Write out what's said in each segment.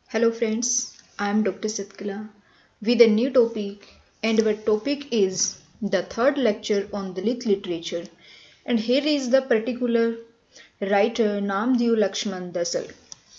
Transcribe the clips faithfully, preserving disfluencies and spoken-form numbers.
Hello friends, I am Doctor Satkala with a new topic, and our topic is the third lecture on Dalit literature, and here is the particular writer Namdeo Lakshman Dasal.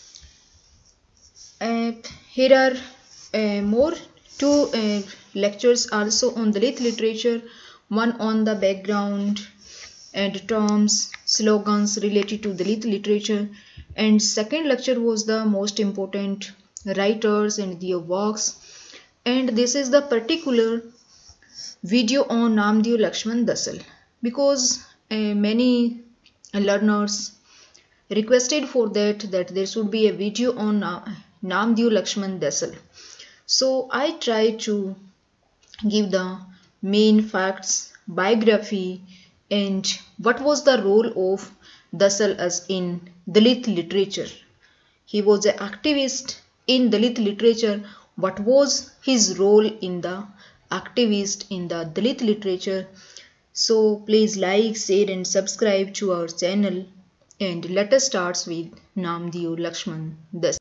Uh, here are uh, more two uh, lectures also on Dalit literature, one on the background and terms, slogans related to Dalit literature, and second lecture was the most important writers and their works, and this is the particular video on Namdeo Lakshman Dasal because uh, many learners requested for that that there should be a video on Namdeo Lakshman Dasal. So I try to give the main facts, biography, and what was the role of Dasal as in Dalit literature. He was an activist in Dalit literature. What was his role in the activist in the Dalit literature? So please like, share and subscribe to our channel, and let us start with Namdeo Lakshman Dasal.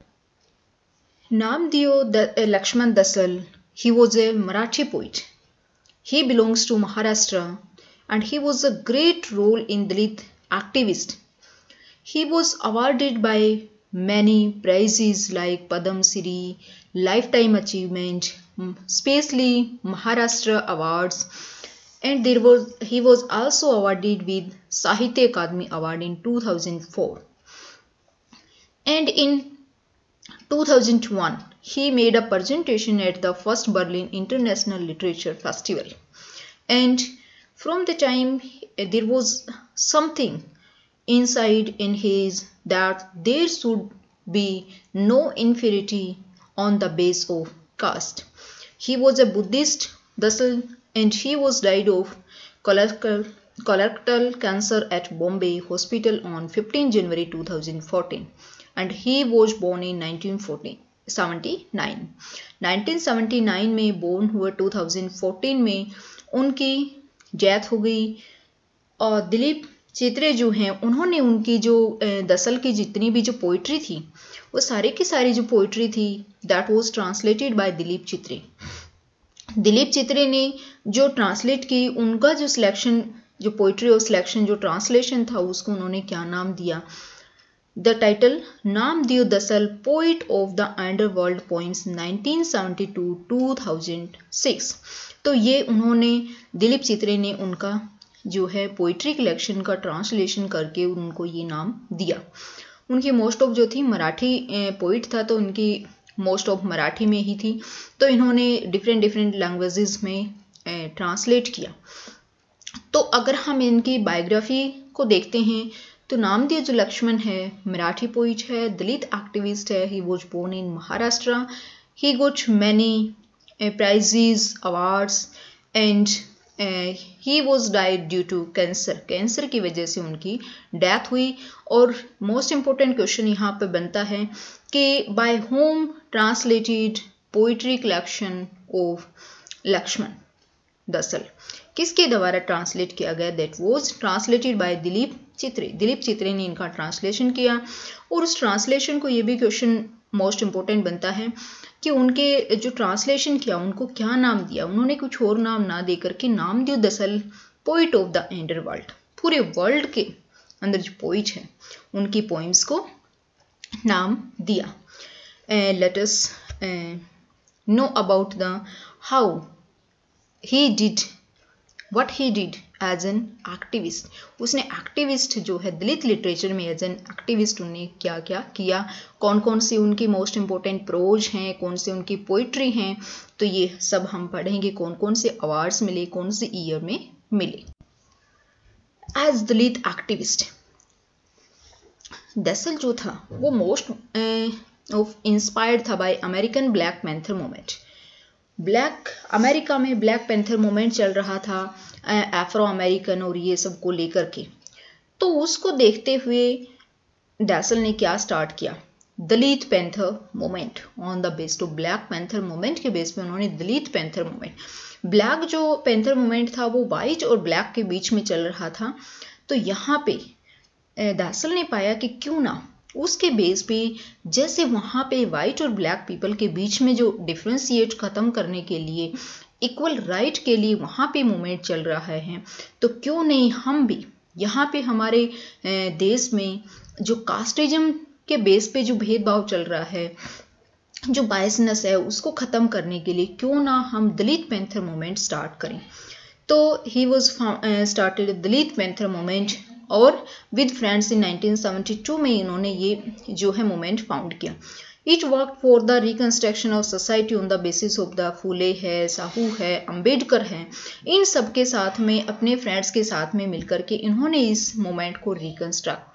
Namdeo Lakshman Dasal, he was a Marathi poet. He belongs to Maharashtra and he was a great role in Dalit activist. He was awarded by many prizes like Padam Shri, Lifetime Achievement, especially Maharashtra Awards, and there was he was also awarded with Sahitya Akademi Award in two thousand four. And in two thousand one, he made a presentation at the first Berlin International Literature Festival. And from the time there was something inside in his that there should be no inferiority on the base of caste. He was a Buddhist Dasal, and he was died of colorectal, colorectal cancer at Bombay Hospital on fifteenth January two thousand fourteen, and he was born in nineteen seventy-nine. nineteen seventy-nine में born हुए, two thousand fourteen में उनकी death हो गई. और दिलीप चित्रे जो हैं उन्होंने उनकी जो दसल की जितनी भी जो पोइट्री थी वो सारी की सारी जो पोइट्री थी that was translated by Dilip Chitre. Dilip Chitre ने जो ट्रांसलेट की, उनका जो सिलेक्शन जो पोइट्री और सिलेक्शन जो ट्रांसलेशन था उसको उन्होंने क्या नाम दिया, the title Namdeo Dhasal poet of the underworld poems nineteen seventy two two thousand six. तो ये उन्होंने दिलीप चित्रे ने उनका जो है पोइट्री कलेक्शन का ट्रांसलेशन करके उनको ये नाम दिया. उनकी मोस्ट ऑफ जो थी मराठी पोइट था, तो उनकी मोस्ट ऑफ मराठी में ही थी, तो इन्होंने डिफरेंट डिफरेंट लैंग्वेजेस में ट्रांसलेट किया. तो अगर हम इनकी बायोग्राफी को देखते हैं तो नामदेव जो लक्ष्मण है मराठी पोइट है, दलित एक्टिविस्ट है. He was born in Maharashtra. He got many prizes, awards, and he was died due to cancer. Cancer की वजह से उनकी डेथ हुई. और मोस्ट इम्पोर्टेंट क्वेश्चन यहाँ पे बनता है कि by whom translated poetry collection of Laxman Dhasal, किसके द्वारा ट्रांसलेट किया गया? That was translated by Dilip Chitre. Dilip Chitre ने इनका ट्रांसलेशन किया. और उस ट्रांसलेशन को ये भी क्वेश्चन मोस्ट इम्पोर्टेंट बनता है कि उनके जो ट्रांसलेशन किया उनको क्या नाम दिया. उन्होंने कुछ और नाम ना दे करके Namdeo Dhasal poet of the underworld, पूरे वर्ल्ड के अंदर जो पोइट है उनकी पोइम्स को नाम दिया. Let us know about the how he did what he did as an activist. उसने एक्टिविस्ट जो है दलित लिटरेचर में एज एन एक्टिविस्ट उन्हें क्या क्या किया, कौन कौन सी उनकी मोस्ट इम्पोर्टेंट प्रोज हैं, कौन से उनकी पोइट्री हैं, तो ये सब हम पढ़ेंगे. कौन कौन से अवार्ड्स मिले, कौन से ईयर में मिले. एज दलित एक्टिविस्ट दसल जो था वो मोस्ट ऑफ इंस्पायर्ड था by American black panther movement. Black America में ब्लैक पैंथर मूवमेंट चल रहा था, अफ्रो अमेरिकन और ये सब को लेकर के. तो उसको देखते हुए दसल ने क्या स्टार्ट किया, Dalit panther movement. On the base to black panther movement के बेस पे उन्होंने दलित पैंथर मूवमेंट, ब्लैक जो पैंथर मूवमेंट था वो वाइट और ब्लैक के बीच में चल रहा था. तो यहाँ पे दसल ने पाया कि क्यों ना उसके बेस पे जैसे वहाँ पे वाइट और ब्लैक पीपल के बीच में जो डिफ्रेंशिएट ख़त्म करने के लिए, इक्वल राइट के लिए वहाँ पे मूवमेंट चल रहा है, तो क्यों नहीं हम भी यहाँ पे हमारे देश में जो कास्टिज्म के बेस पे जो भेदभाव चल रहा है, जो बायसनेस है, उसको ख़त्म करने के लिए क्यों ना हम दलित पैंथर मूवमेंट स्टार्ट करें। तो he was started Dalit panther movement और with friends in nineteen seventy two में इन्होंने ये जो है मूवमेंट फाउंड किया। It work for the reconstruction of society on the basis of the Phule है, साहू है, अंबेडकर है, इन सब के साथ में अपने फ्रेंड्स के साथ में मिलकर के इन्होंने इस मूवमेंट को रिकंस्ट्रक्ट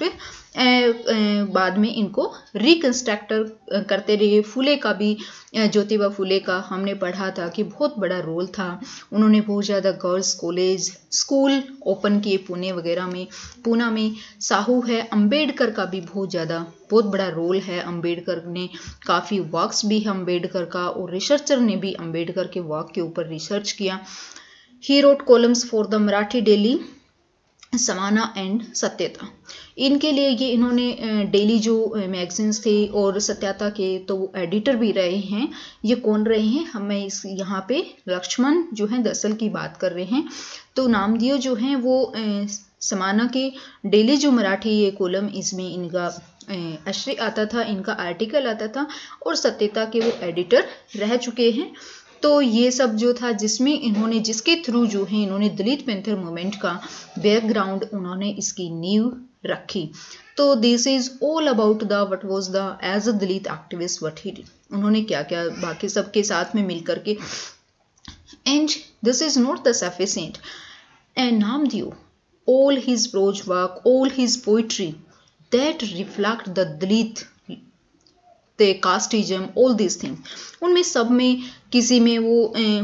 बाद में इनको रिकंस्ट्रक्ट करते रहे। फूले का भी, ज्योतिबा फूले का हमने पढ़ा था कि बहुत बड़ा रोल था, उन्होंने बहुत ज़्यादा गर्ल्स कॉलेज स्कूल ओपन किए पुणे वगैरह में, पूना में। साहू है, अंबेडकर का भी बहुत ज़्यादा बहुत बड़ा रोल है, अंबेडकर ने काफ़ी वर्क्स भी है अंबेडकर का, और रिसर्चर ने भी अंबेडकर के वर्क के ऊपर रिसर्च किया। He wrote columns for the Marathi daily, Saamana and Satyata. इनके लिए ये इन्होंने डेली जो मैगजीन्स थे और सत्यता के तो वो एडिटर भी रहे हैं। ये कौन रहे हैं, हमें इस यहाँ पे लक्ष्मण जो है दसल की बात कर रहे हैं। तो नामदेव जो हैं वो समाना के डेली जो मराठी ये कॉलम, इसमें इनका आश्रय आता था, इनका आर्टिकल आता था, और सत्यता के वो एडिटर रह चुके हैं। तो ये सब जो था जिसमें इन्होंने, जिसके थ्रू जो है इन्होंने दलित पैंथर मूवमेंट का बैकग्राउंड उन्होंने इसकी नींव रखी। तो this is all about the what was the as a Dalit activist what he did, उन्होंने क्या क्या बाकी सबके साथ में मिलकर के। And this is not the sufficient, and Namdeo all his prose work, all his poetry that reflect the Dalit, the casteism, all these things, उनमें सब में किसी में वो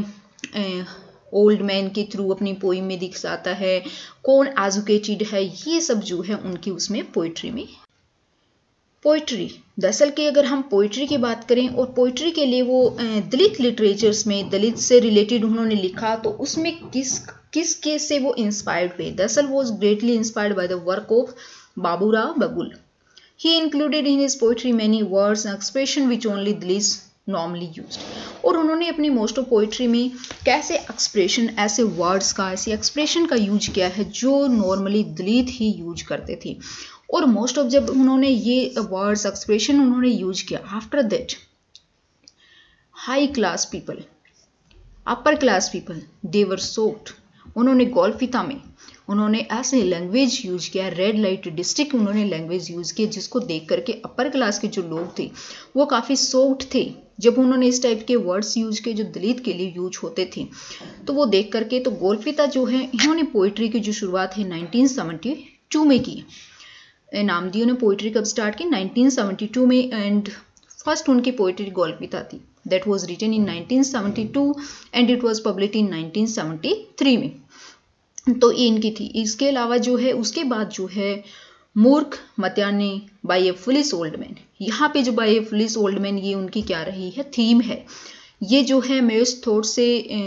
ओल्ड मैन के थ्रू अपनी पोइम में दिखाता है, कौन एजुकेटेड है, ये सब जो है उनकी उसमें पोइट्री में। पोइट्री दरअसल की अगर हम पोइट्री की बात करें, और पोइट्री के लिए वो दलित लिटरेचर्स में दलित से रिलेटेड उन्होंने लिखा, तो उसमें किस किस केस से वो इंस्पायर्ड हुए। दरअसल was greatly inspired by the work of Baburao Bagul. He included in his poetry many words and expression which only Dalits normally used. और उन्होंने अपनी मोस्ट ऑफ पोइट्री में कैसे एक्सप्रेशन, ऐसे वर्ड्स का, ऐसे एक्सप्रेशन का यूज किया है जो नॉर्मली दलित ही यूज करते थे। और मोस्ट ऑफ जब उन्होंने ये वर्ड्स एक्सप्रेशन उन्होंने यूज किया, after that high class people, upper class people, they were shocked. उन्होंने गोलपिता में उन्होंने ऐसे लैंग्वेज यूज किया, रेड लाइट डिस्ट्रिक्ट उन्होंने लैंग्वेज यूज किया, जिसको देख करके अपर क्लास के जो लोग थे वो काफ़ी सोक्ड थे। जब उन्होंने इस टाइप के वर्ड्स यूज किए जो दलित के लिए यूज होते थे, तो वो देख करके, तो गोलपिता जो है इन्होंने पोइट्री की जो शुरुआत है नाइनटीन सेवेंटी टू में की। नामदेव ने पोइट्री कब स्टार्ट की, नाइनटीन सेवेंटी टू में, एंड फर्स्ट उनकी पोइट्री गोलपिता थी, that was written in nineteen seventy two and it was published in nineteen seventy three में। तो ये इनकी थी। इसके अलावा जो है उसके बाद जो है Moorkh Mhataryane by a foolish old man, यहाँ पे जो by a foolish old man ये उनकी क्या रही है, थीम है। ये जो है मेस थॉट से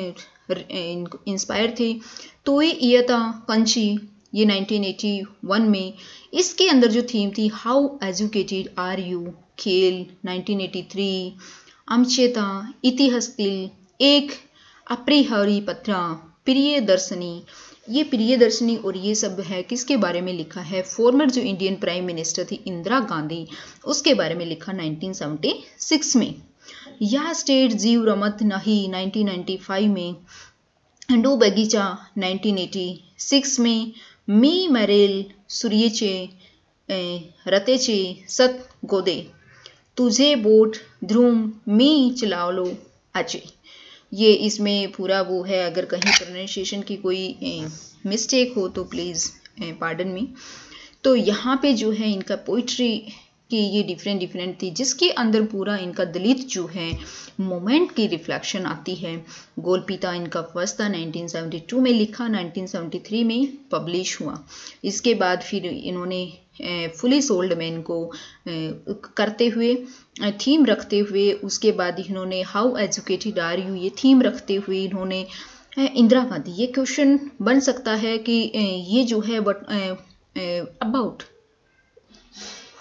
इंस्पायर थे। तो ये इयता कंची ये नाइनटीन एटी वन में, इसके अंदर जो थीम थी how educated are you, Khel nineteen eighty three, आमचेता इतिहासतील एक अप्रिहरी पत्रा, प्रिय दर्शनी, ये प्रिय दर्शनी और ये सब है किसके बारे में लिखा है, फॉर्मर जो इंडियन प्राइम मिनिस्टर थी इंदिरा गांधी, उसके बारे में लिखा नाइनटीन सेवेंटी सिक्स में। यह स्टेट जीव रमत नहीं नाइनटीन नाइंटी फाइव में, डू बगीचा नाइनटीन एटी सिक्स में, मी मरेल सूर्यचे रतेचे सत गोदे, तुझे बोट ध्रुम मी चलावलो अचे। ये इसमें पूरा वो है, अगर कहीं प्रोनाउंसिएशन की कोई मिस्टेक हो तो प्लीज़ पार्डन मी। तो यहाँ पे जो है इनका पोइट्री की ये डिफरेंट डिफरेंट थी, जिसके अंदर पूरा इनका दलित जो है मोमेंट की रिफ्लेक्शन आती है। गोलपिता इनका फर्स्ट था, नाइनटीन सेवेंटी टू में लिखा, नाइनटीन सेवेंटी थ्री में पब्लिश हुआ। इसके बाद फिर इन्होंने फुलिश ओल्ड मैन को करते हुए, थीम रखते हुए, उसके बाद इन्होंने हाउ एजुकेटेड आर यू ये थीम रखते हुए इन्होंने इंदिरा गांधी। ये क्वेश्चन बन सकता है कि ये जो है but about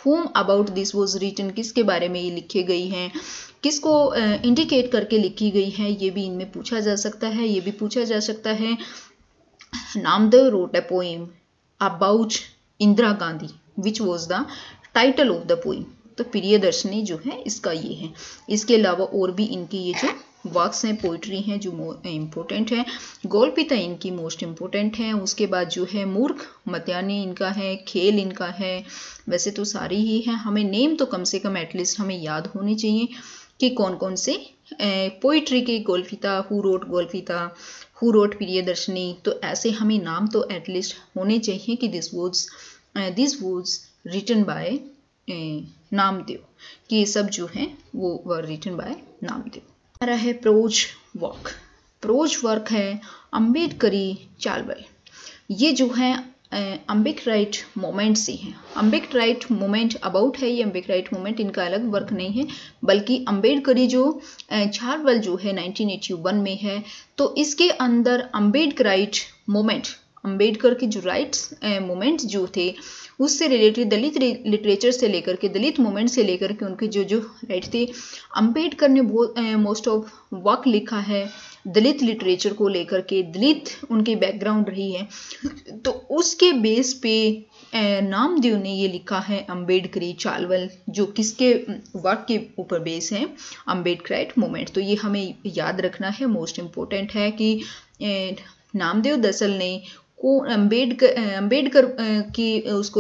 whom about this was written, किसके बारे में ये लिखी गई हैं, किसको इंडिकेट uh, करके लिखी गई है, ये भी इनमें पूछा जा सकता है। ये भी पूछा जा सकता है Namdev wrote a poem about Indira Gandhi which was the title of the poem। तो प्रियदर्शनी जो है इसका ये है। इसके अलावा और भी इनकी ये जो वर्क्स हैं, पोइट्री हैं जो इम्पोर्टेंट है। गोलपिता इनकी मोस्ट इम्पोर्टेंट है। उसके बाद जो है मूर्ख मत्यानी इनका है, खेल इनका है। वैसे तो सारी ही हैं, हमें नेम तो कम से कम एटलीस्ट हमें याद होनी चाहिए कि कौन कौन से पोइट्री के Golpitha, who wrote Golpitha, who wrote Priyadarshini. तो ऐसे हमें नाम तो एटलीस्ट होने चाहिए कि this was this was written by Namdeo, कि ये सब जो है वो वर रिटन बाय नामदेव। हमारा है प्रोज वर्क। प्रोज वर्क है अम्बेडकरी चावल। ये जो है अम्बेडकराइट मोमेंट से है। अम्बेडकराइट मोमेंट अबाउट है ये अम्बेडकराइट मोमेंट, इनका अलग वर्क नहीं है, बल्कि अम्बेडकरी जो चावल जो है नाइनटीन एटी वन में है। तो इसके अंदर अम्बेडकराइट मोमेंट, अम्बेडकर के जो राइट्स मोमेंट्स जो थे उससे रिलेटेड, दलित लिटरेचर से लेकर के, दलित मूवमेंट से लेकर के उनके जो जो राइट थे, अम्बेडकर ने बहुत मोस्ट ऑफ वर्क लिखा है दलित लिटरेचर को लेकर के। दलित उनकी बैकग्राउंड रही है, तो उसके बेस पे नामदेव ने ये लिखा है अम्बेडकरी चावल, जो किसके वर्क के ऊपर बेस है, अम्बेडकराइट मूवमेंट। तो ये हमें याद रखना है, मोस्ट इम्पोर्टेंट है कि नामदेव दसल ने को अम्बेडकर अम्बेडकर की उसको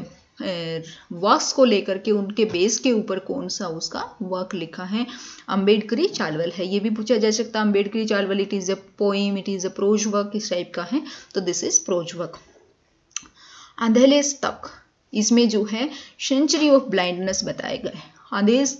वर्क्स को लेकर के उनके बेस के ऊपर कौन सा उसका वर्क लिखा है, अम्बेडकरी चावल है। ये भी पूछा जा सकता है Ambedkari Chalval it is a poem, it is a prose work, किस टाइप का है, तो दिस इज प्रोज वर्क। अंधेले तक, इसमें जो है सेंचुरी ऑफ ब्लाइंडनेस बताया गया है। अंधेस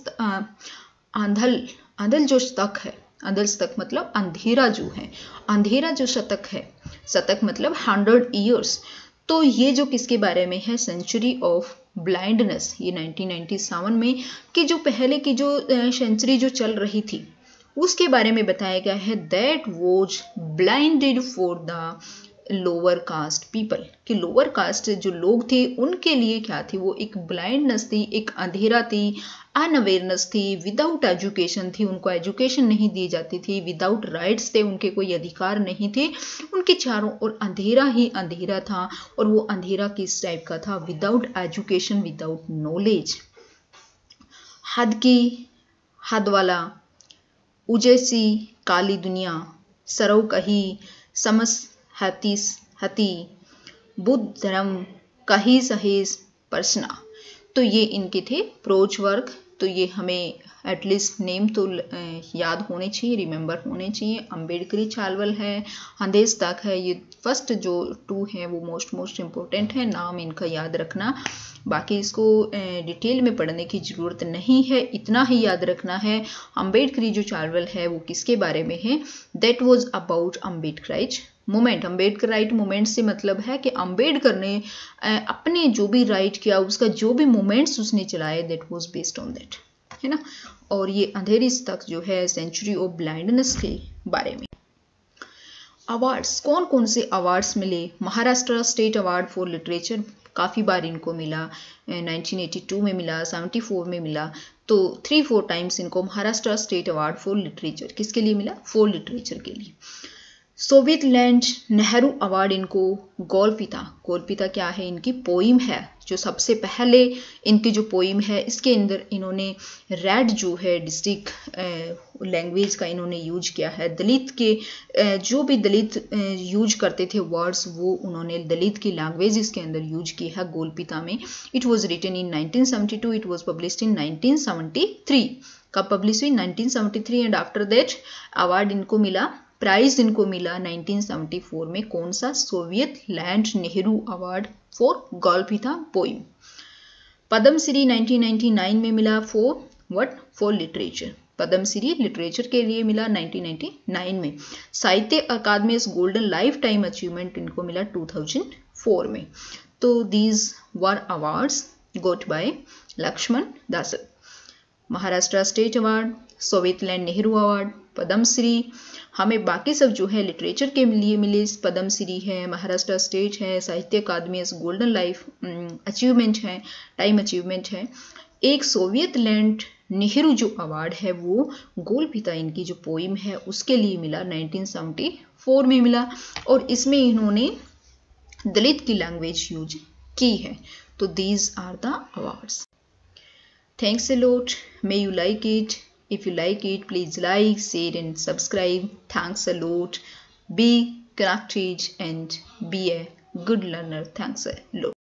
आंधल आंधल जो शतक है, अंधल शतक मतलब अंधेरा जो है, अंधेरा जो शतक है, शतक मतलब हंड्रेड ईयर्स। तो ये जो किसके बारे में है, सेंचुरी ऑफ ब्लाइंडनेस, ये नाइनटीन नाइंटी सेवन में कि जो पहले की जो सेंचुरी जो चल रही थी उसके बारे में बताया गया है। That was blinded for the lower caste people, कि लोअर कास्ट जो लोग थे उनके लिए क्या थी, वो एक ब्लाइंडनेस थी, एक अंधेरा थी, अनअवेयरनेस थी, विदाउट एजुकेशन थी, उनको एजुकेशन नहीं दी जाती थी, विदाउट राइट्स थे, उनके कोई अधिकार नहीं थे, उनके चारों ओर अंधेरा ही अंधेरा था। और वो अंधेरा किस टाइप का था, विदाउट एजुकेशन, विदाउट नॉलेज। हद की, हद वाला, उजैसी काली दुनिया, सरव कही, समस हतीस हती, बुद्ध धर्म कही सहेज प्रश्ना। तो ये इनके थे प्रोज वर्क। तो ये हमें एटलीस्ट नेम तो याद होने चाहिए, रिमेंबर होने चाहिए। अम्बेडकरी चावल है, अंधेस तक है, ये फर्स्ट जो टू हैं वो मोस्ट मोस्ट इम्पोर्टेंट है, नाम इनका याद रखना। बाकी इसको डिटेल में पढ़ने की ज़रूरत नहीं है, इतना ही याद रखना है अम्बेडकरी जो चावल है वो किसके बारे में है, that was about Ambedkarite movement. Ambedkarite movement से मतलब है कि अम्बेडकर ने अपने जो भी राइट किया, उसका जो भी मूवमेंट्स उसने चलाए, that was based on that, है ना। और ये अंधेरी तक जो है सेंचुरी ऑफ ब्लाइंडनेस के बारे में। अवार्ड्स, कौन कौन से अवार्ड्स मिले, Maharashtra state award for literature काफ़ी बार इनको मिला, नाइनटीन एटी टू में मिला, सेवेंटी फोर में मिला, तो थ्री फोर टाइम्स इनको Maharashtra state award for literature किसके लिए मिला, फॉर लिटरेचर के लिए। सोवियत लैंड नेहरू अवार्ड इनको गोलपिता, गोलपिता क्या है, इनकी पोइम है, जो सबसे पहले इनकी जो पोइम है इसके अंदर इन्होंने रेड जो है डिस्ट्रिक्ट लैंग्वेज का इन्होंने यूज किया है। दलित के जो भी दलित यूज करते थे वर्ड्स, वो उन्होंने दलित की लैंग्वेज इसके अंदर यूज की है गोलपिता में। It was written in nineteen seventy two, it was published in nineteen seventy three. कब पब्लिश हुई, nineteen seventy three. And after that award इनको मिला, प्राइज इनको मिला नाइनटीन सेवेंटी फोर में, कौन सा, Soviet land Nehru award for Golpitha poem. Padmashri nineteen ninety nine में मिला for what, for literature. Padmashri literature के लिए मिला नाइनटीन नाइंटी नाइन में। Sahitya Akademi golden life time achievement इनको मिला टू थाउजेंड फोर में। तो these were awards got by Laxman Das. Maharashtra state award, Soviet land Nehru award, Padmashri. हमें बाकी सब जो है लिटरेचर के लिए मिले, पद्मश्री है, महाराष्ट्र स्टेट है, Sahitya Akademi golden life achievement है, टाइम अचीवमेंट है। एक सोवियत लैंड नेहरू जो अवार्ड है वो गोलपिता इनकी जो पोइम है उसके लिए मिला, नाइनटीन सेवेंटी फोर में मिला, और इसमें इन्होंने दलित की लैंग्वेज यूज की है। तो these are the awards. Thanks a lot, may you like it. If you like it, please like, share and subscribe. Thanks a lot. Be connected and be a good learner. Thanks a lot.